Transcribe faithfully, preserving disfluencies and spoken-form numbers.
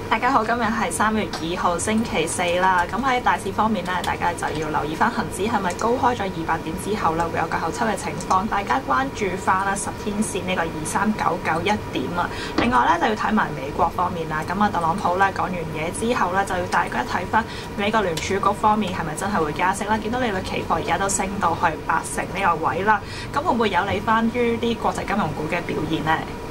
大家好，今日係三月二號星期四啦。咁喺大市方面咧，大家就要留意翻恒指係咪高開咗二百點之後咧，會有個後抽嘅情況。大家關注翻啦十天線呢個二三九九一點啊。另外咧就要睇埋美國方面啦。咁啊，特朗普咧講完嘢之後咧，就要大家睇翻美國聯儲局方面係咪真係會加息啦？見到利率期貨而家都升到去八成呢個位啦。咁會唔會有利翻於啲國際金融股嘅表現呢？